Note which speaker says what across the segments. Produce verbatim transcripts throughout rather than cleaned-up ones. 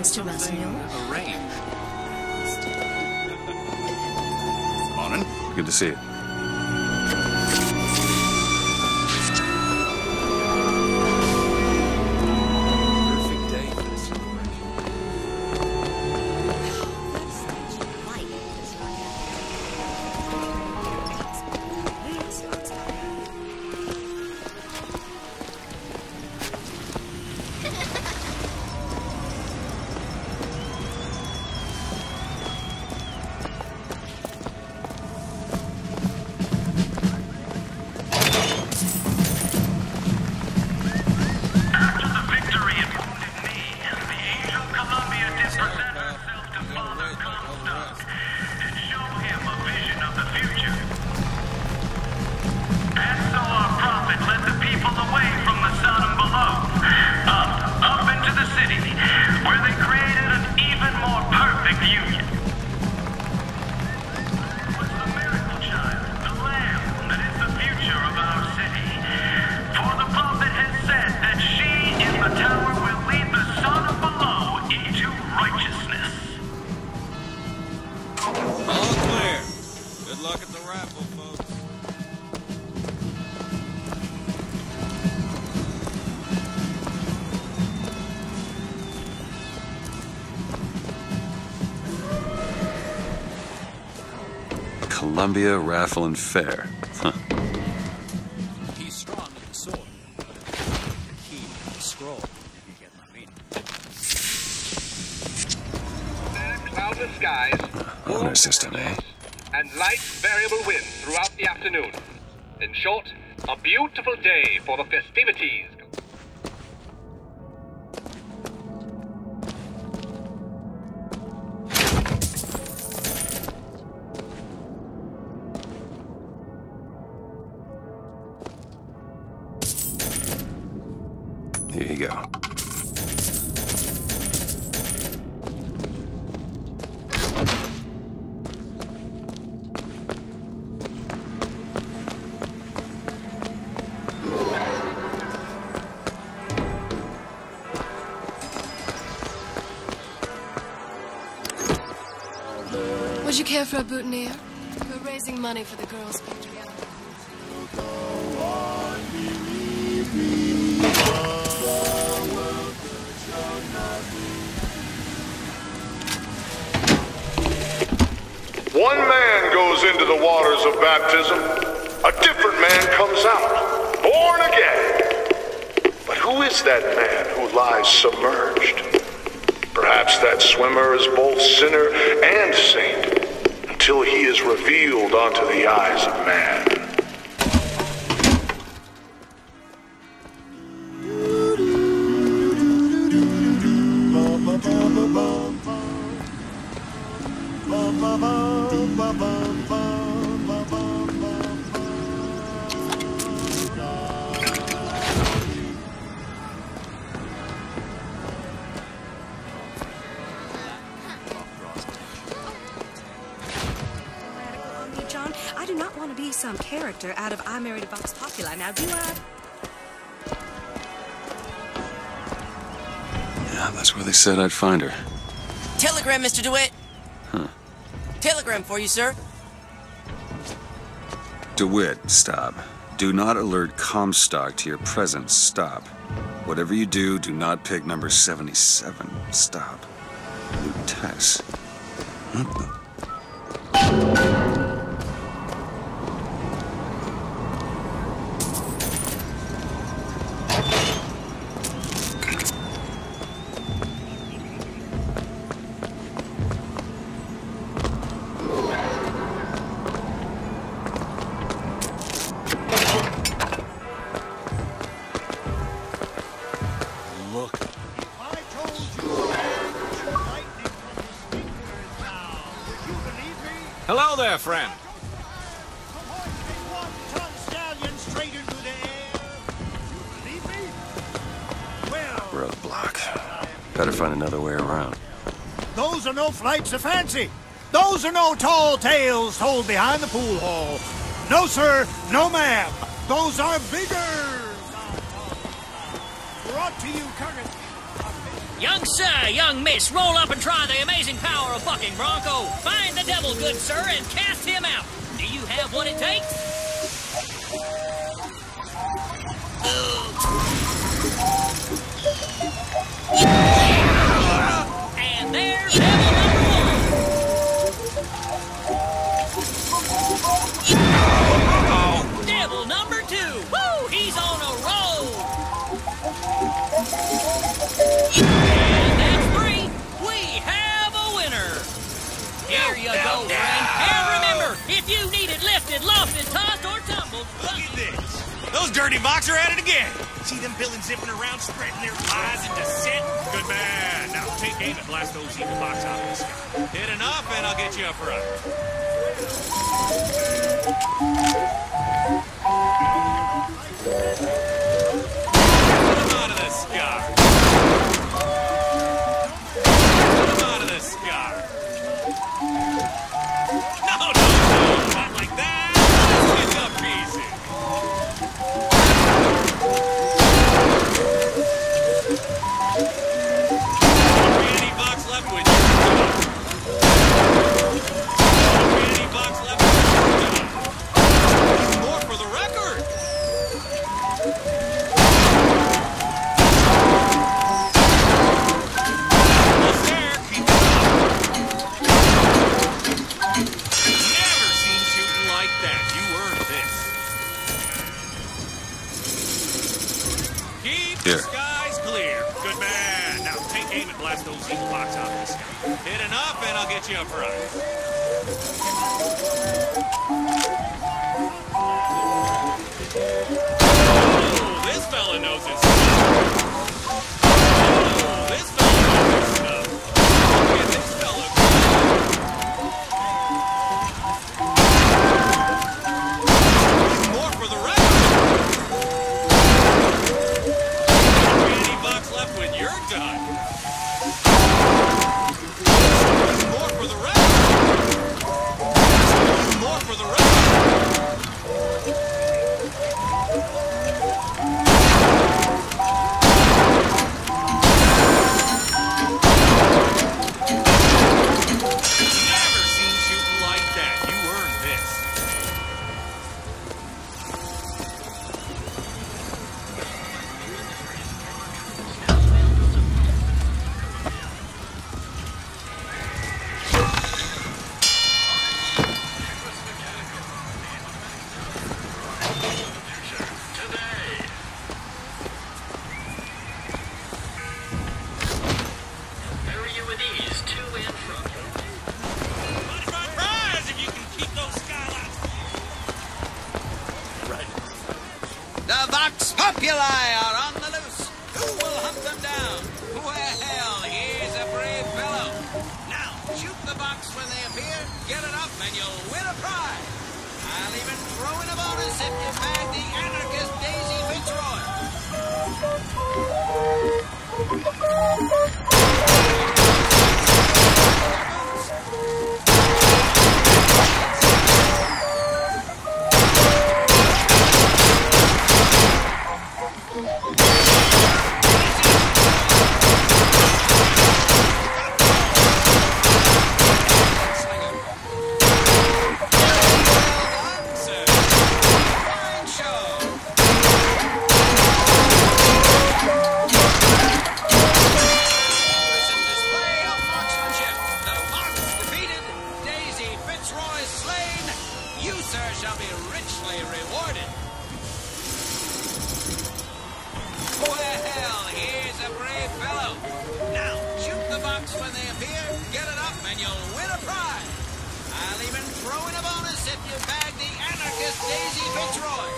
Speaker 1: Mister Rasmussen.
Speaker 2: Morning. Good to see you. Perfect day for the celebration. Columbia Raffle and Fair. Huh.
Speaker 3: He's strong with the sword, but the key to the scroll, if you get my meaning.
Speaker 4: Cloudless skies,
Speaker 2: Owner assistant, eh?
Speaker 4: and light variable winds throughout the afternoon. In short, a beautiful day for the festivities.
Speaker 2: Here you go.
Speaker 1: Would you care for a boutonniere? We're raising money for the girls' picture.
Speaker 5: One man goes into the waters of baptism, a different man comes out, born again. But who is that man who lies submerged? Perhaps that swimmer is both sinner and saint, until he is revealed unto the eyes of man.
Speaker 6: John, I do not want to be some character out of I Married a Vox Populi. Now, do I?
Speaker 2: Yeah, that's where they said I'd find her.
Speaker 7: Telegram, Mister DeWitt.
Speaker 2: Huh.
Speaker 7: Telegram for you, sir.
Speaker 2: DeWitt, stop. Do not alert Comstock to your presence. Stop. Whatever you do, do not pick number seventy-seven. Stop. Lutess. What the...
Speaker 3: Hello there, friend.
Speaker 2: Roadblock. Better find another way around.
Speaker 8: Those are no flights of fancy. Those are no tall tales told behind the pool hall. No, sir. No, ma'am. Those are bigger. Brought to you currently.
Speaker 3: Young sir, young miss, roll up and try the amazing power of bucking bronco. Find the devil, good sir, and cast him out. Do you have what it takes? And there's devil number one. Devil number two. Woo! He's on a roll. And that's three. We have a winner. Here you go, friend. And remember, if you need it lifted, lofted, tossed, or tumbled,
Speaker 9: look at this. Those dirty Vox are at it again. See them villains zipping around, spreading their lies and dissent? Good man. Now take aim and blast those evil Vox out of the sky. Hit enough and I'll get you up front. Put him out of the sky. Put him out of the sky. No, no, no, not like that. Let's get up easy. Any box left with you. Any box left with you. More for the record. Almost there. Keep it up. Never seen shooting like that. You earned this. Keep the
Speaker 2: Here.
Speaker 9: skies clear. Good man. Now take aim and blast those evil box out of the sky. Hit enough and I'll get you up front. Oh, this fella knows his stuff. Oh, this fella knows his stuff. Look at this fella. More for the record. Any box left when you're done. More for the record. More for the record. Never seen shooting like that. You earned this. Money prize if you can keep those skylights. Right.
Speaker 10: The Vox Populi are on the loose. Who will hunt them down? Well, here's a brave fellow. Now, shoot the Vox when they appear, get it up, and you'll win a prize. I'll even throw in a bonus if you bag the anarchist Daisy Fitzroy. Fine show. Recent display of marksmanship. The Vox defeated, Daisy Fitzroy slain. You, sir, shall be richly rewarded. Well, here's a brave fellow. Now, shoot the Vox when they appear, get it up, and you'll win a prize. I'll even throw in a bonus if you bag the anarchist Daisy Fitzroy.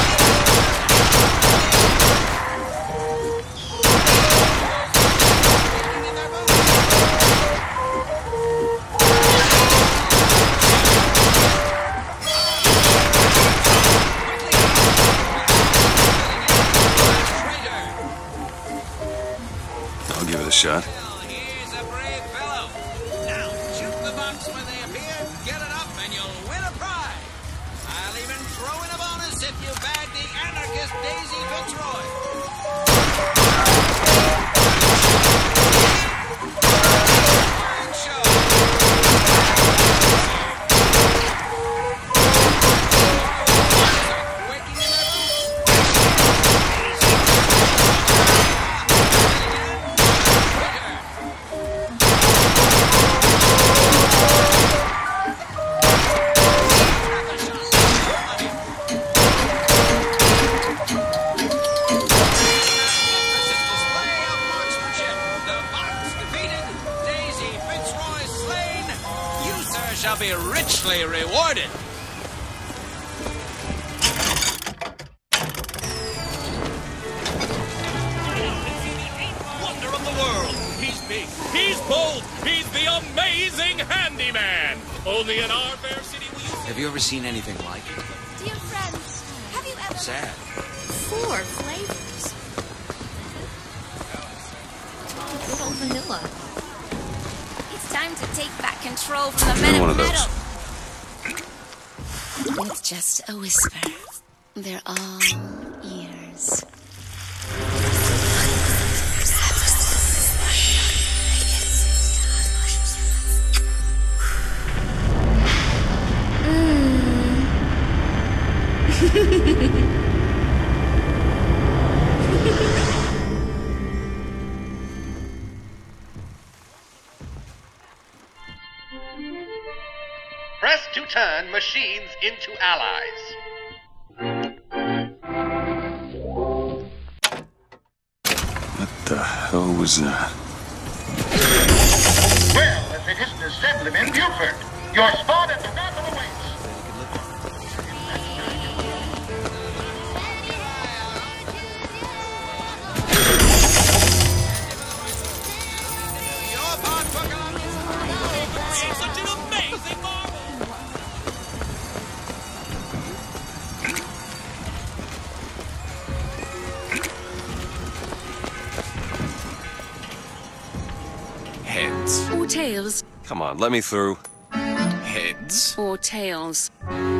Speaker 2: I'll give it a shot.
Speaker 10: Well, here's a brave fellow. Now, shoot the Vox when they appear, get it up, and you'll win a prize. I'll even throw in a bonus if you bag the anarchist Daisy Fitzroy. richly rewarded.
Speaker 9: Wonder of the world. He's big. He's bold. He's the amazing handyman. Only in our fair city will you see.
Speaker 10: Have you ever seen anything like it?
Speaker 11: Dear friends, have you ever...
Speaker 10: Sad.
Speaker 11: Four flavors. Good old vanilla. It's time to take back control from the men
Speaker 2: one
Speaker 11: of
Speaker 2: of
Speaker 11: metal. It's just a whisper. They're all ears.
Speaker 4: Press to turn machines into allies.
Speaker 2: What the hell was that?
Speaker 12: Well, if it isn't Assemblyman Buford, your spot at the top of the weights.
Speaker 9: Such an amazing marvel.
Speaker 2: Heads.
Speaker 13: Or tails.
Speaker 2: Come on, let me through.
Speaker 10: Heads?
Speaker 13: Or tails.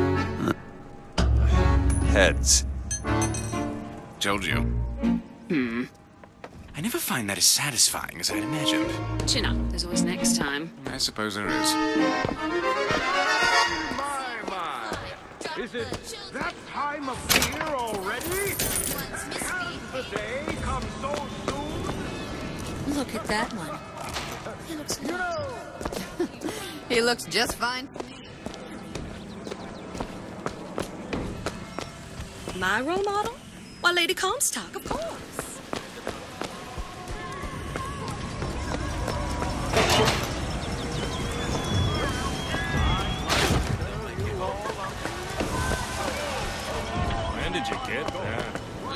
Speaker 2: Heads.
Speaker 10: Told you. Hmm. I never find that as satisfying as I'd imagined.
Speaker 13: Chin up. There's always next time.
Speaker 10: I suppose there is.
Speaker 12: My, my. Is it that time of year already? Has the day come so soon?
Speaker 11: Look at that one. He looks good.
Speaker 12: You know.
Speaker 11: He looks just fine.
Speaker 6: My role model? Why, Lady Comstock, of course.
Speaker 9: When did you get that?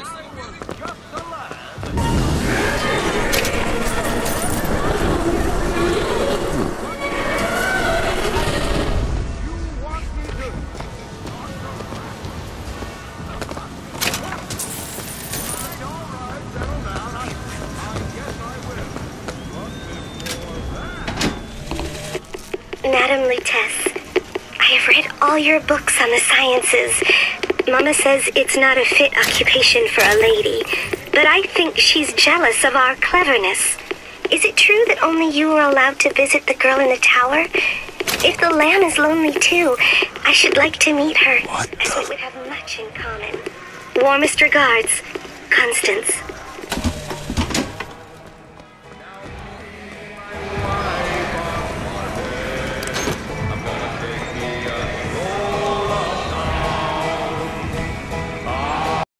Speaker 14: Madam Lutece, I have read all your books on the sciences. Mama says it's not a fit occupation for a lady, but I think she's jealous of our cleverness. Is it true that only you are allowed to visit the girl in the tower? If the lamb is lonely too, I should like to meet her,
Speaker 2: What
Speaker 14: as we would have much in common. Warmest regards, Constance.